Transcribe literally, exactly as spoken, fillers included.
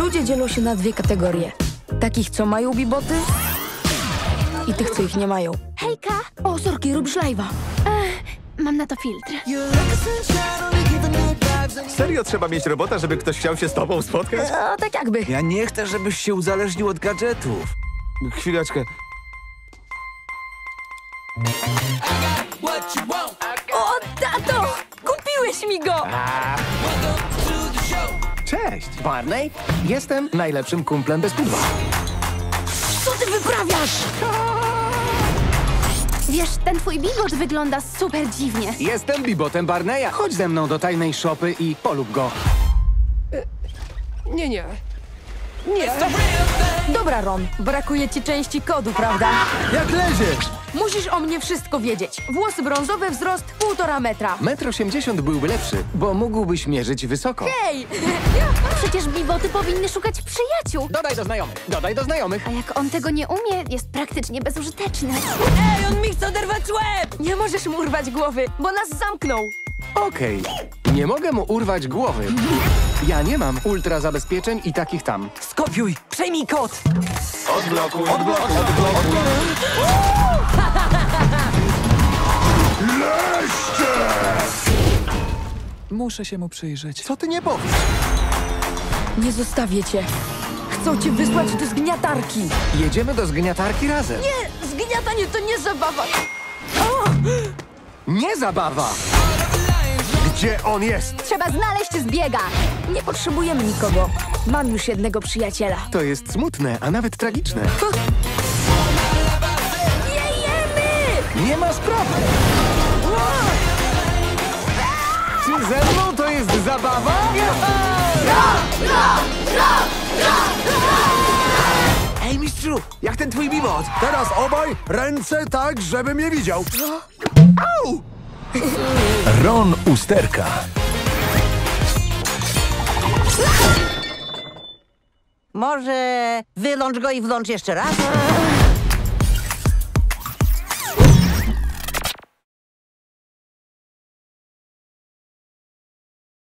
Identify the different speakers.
Speaker 1: Ludzie dzielą się na dwie kategorie. Takich, co mają biboty i tych, co ich nie mają.
Speaker 2: Hejka!
Speaker 1: O, sorki, robisz live'a.
Speaker 2: Mam na to filtr.
Speaker 3: Serio trzeba mieć robota, żeby ktoś chciał się z tobą spotkać?
Speaker 1: No, tak jakby.
Speaker 4: Ja nie chcę, żebyś się uzależnił od gadżetów.
Speaker 3: Chwileczkę.
Speaker 1: O, tato! Kupiłeś mi go!
Speaker 5: Cześć, Barney. Jestem najlepszym kumplem bez pudła.
Speaker 1: Co ty wyprawiasz?
Speaker 2: Wiesz, ten twój bibot wygląda super dziwnie.
Speaker 5: Jestem bibotem Barneya. Chodź ze mną do tajnej szopy i polub go.
Speaker 6: Nie, nie.
Speaker 1: Dobra, Ron, brakuje ci części kodu, prawda?
Speaker 5: Jak leziesz?
Speaker 1: Musisz o mnie wszystko wiedzieć. Włosy brązowe, wzrost półtora metra.
Speaker 5: Metr osiemdziesiąt byłby lepszy, bo mógłbyś mierzyć wysoko.
Speaker 1: Hej!
Speaker 2: Przecież biboty powinny szukać przyjaciół.
Speaker 5: Dodaj do znajomych, dodaj do znajomych.
Speaker 2: A jak on tego nie umie, jest praktycznie bezużyteczny.
Speaker 1: Ej, on mi chce oderwać łeb! Nie możesz mu urwać głowy, bo nas zamknął.
Speaker 5: Okej, nie mogę mu urwać głowy. Ja nie mam ultra zabezpieczeń i takich tam.
Speaker 4: Skopiuj! Przejmij kod!
Speaker 3: Odblokuj, odblokuj, odblokuj.
Speaker 4: Muszę się mu przyjrzeć.
Speaker 5: Co ty nie powiesz?
Speaker 1: Nie zostawię cię. Chcą cię wysłać do zgniatarki.
Speaker 5: Jedziemy do zgniatarki razem.
Speaker 1: Nie, zgniatanie to nie zabawa.
Speaker 5: Nie zabawa! Gdzie on jest?
Speaker 2: Trzeba znaleźć zbiega.
Speaker 1: Nie potrzebujemy nikogo. Mam już jednego przyjaciela.
Speaker 5: To jest smutne, a nawet tragiczne.
Speaker 1: Jejemy!
Speaker 5: Nie ma sprawy! Czy ze mną to jest zabawa?
Speaker 4: Ej, mistrzu! Jak ten twój bibot?
Speaker 7: Teraz obaj ręce tak, żebym je widział.
Speaker 8: Ron Usterka.
Speaker 9: Może wylącz go i włącz jeszcze raz?